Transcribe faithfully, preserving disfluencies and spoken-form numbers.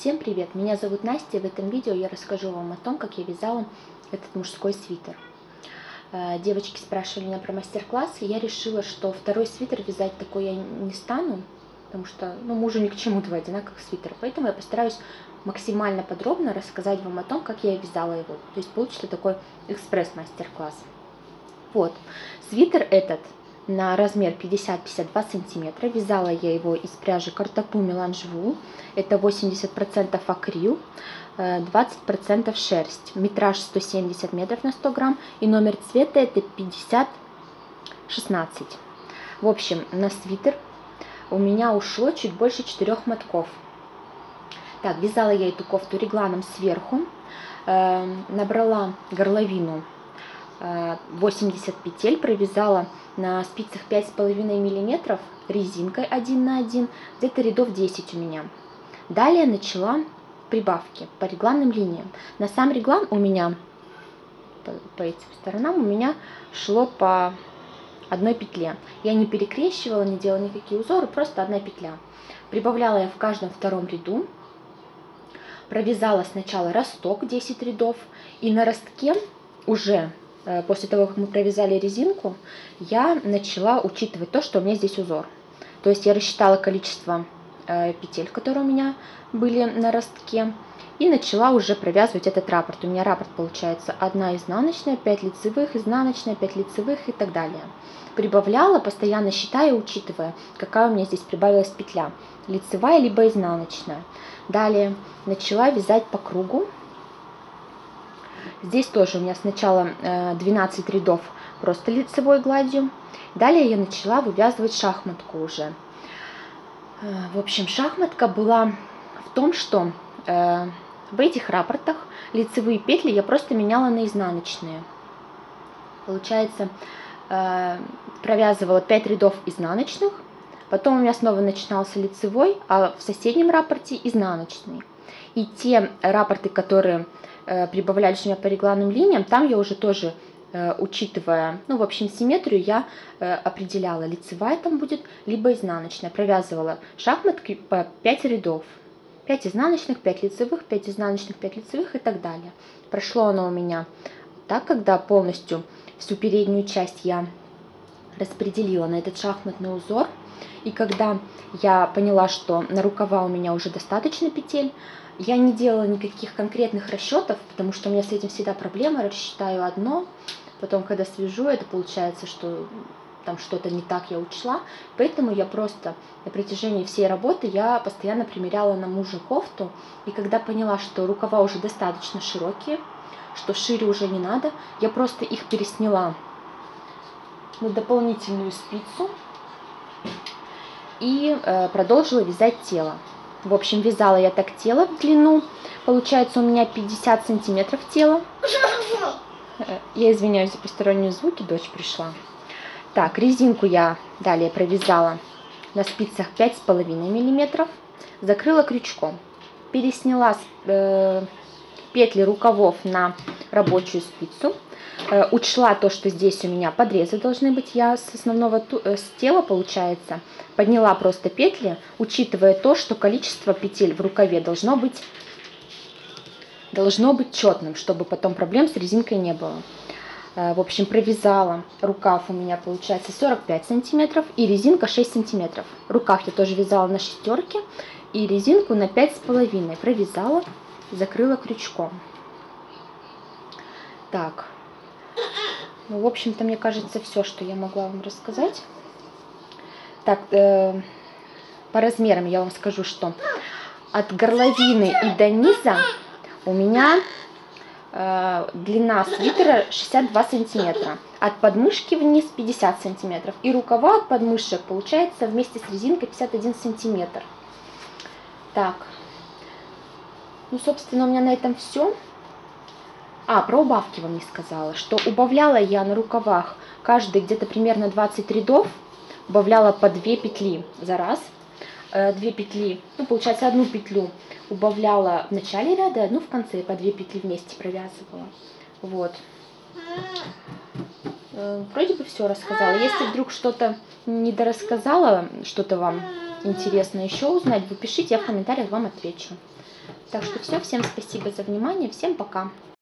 Всем привет! Меня зовут Настя, и в этом видео я расскажу вам о том, как я вязала этот мужской свитер. Девочки спрашивали меня про мастер-класс, и я решила, что второй свитер вязать такой я не стану, потому что ну, мужу ни к чему два одинаковых свитера, поэтому я постараюсь максимально подробно рассказать вам о том, как я вязала его. То есть получится такой экспресс-мастер-класс. Вот, свитер этот на размер пятьдесят — пятьдесят два сантиметра. Вязала я его из пряжи Картопу Меланж Вул. Это восемьдесят процентов акрил, двадцать процентов шерсть. Метраж сто семьдесят метров на сто грамм. И номер цвета это пятьдесят шестнадцать. В общем, на свитер у меня ушло чуть больше четырех мотков. Так, вязала я эту кофту регланом сверху. Э, набрала горловину восемьдесят петель, провязала на спицах пять с половиной миллиметров резинкой один на один, где-то рядов десять у меня. Далее начала прибавки по регланным линиям. На сам реглан у меня по, по этим сторонам у меня шло по одной петле. Я не перекрещивала, не делала никакие узоры, просто одна петля. Прибавляла я в каждом втором ряду. Провязала сначала росток десять рядов, и на ростке уже после того, как мы провязали резинку, я начала учитывать то, что у меня здесь узор. То есть я рассчитала количество э, петель, которые у меня были на ростке, и начала уже провязывать этот раппорт. У меня раппорт получается одна изнаночная, пять лицевых, изнаночная, пять лицевых и так далее. Прибавляла, постоянно считая, учитывая, какая у меня здесь прибавилась петля, лицевая либо изнаночная. Далее начала вязать по кругу. Здесь тоже у меня сначала двенадцать рядов просто лицевой гладью. Далее я начала вывязывать шахматку уже. В общем, шахматка была в том, что в этих раппортах лицевые петли я просто меняла на изнаночные. Получается, провязывала пять рядов изнаночных, потом у меня снова начинался лицевой, а в соседнем раппорте изнаночный. И те раппорты, которые прибавлялись у меня по регланным линиям, там я уже тоже, учитывая, ну, в общем, симметрию, я определяла, лицевая там будет, либо изнаночная. Провязывала шахматки по пять рядов. пять изнаночных, пять лицевых, пять изнаночных, пять лицевых и так далее. Прошло оно у меня так, когда полностью всю переднюю часть я распределила на этот шахматный узор. И когда я поняла, что на рукава у меня уже достаточно петель, я не делала никаких конкретных расчетов, потому что у меня с этим всегда проблема. Рассчитаю одно, потом, когда свяжу, это получается, что там что-то не так я учла. Поэтому я просто на протяжении всей работы я постоянно примеряла на мужа кофту. И когда поняла, что рукава уже достаточно широкие, что шире уже не надо, я просто их пересняла на дополнительную спицу и э, продолжила вязать тело. В общем, вязала я так тело в длину. Получается у меня пятьдесят сантиметров тела. Я извиняюсь за посторонние звуки, дочь пришла. Так, резинку я далее провязала на спицах пять с половиной миллиметров. Закрыла крючком. Пересняла э, петли рукавов на рабочую спицу. Э, учла то, что здесь у меня подрезы должны быть. Я с основного э, с тела, получается, подняла просто петли, учитывая то, что количество петель в рукаве должно быть, должно быть четным, чтобы потом проблем с резинкой не было. В общем, провязала рукав у меня получается сорок пять сантиметров и резинка шесть сантиметров. Рукав я тоже вязала на шестерке и резинку на пять с половиной. Провязала, закрыла крючком. Так, ну, в общем-то, мне кажется, все, что я могла вам рассказать. Так, э, по размерам я вам скажу, что от горловины и до низа у меня э, длина свитера шестьдесят два сантиметра. От подмышки вниз пятьдесят сантиметров. И рукава от подмышек получается вместе с резинкой пятьдесят один сантиметр. Так, ну, собственно, у меня на этом все. А, про убавки вам не сказала, что убавляла я на рукавах каждый где-то примерно двадцать рядов. Убавляла по две петли за раз. Две петли, ну, получается, одну петлю убавляла в начале ряда, одну в конце, по две петли вместе провязывала. Вот. Вроде бы все рассказала. Если вдруг что-то недорассказала, что-то вам интересно еще узнать, вы пишите, я в комментариях вам отвечу. Так что все, всем спасибо за внимание, всем пока.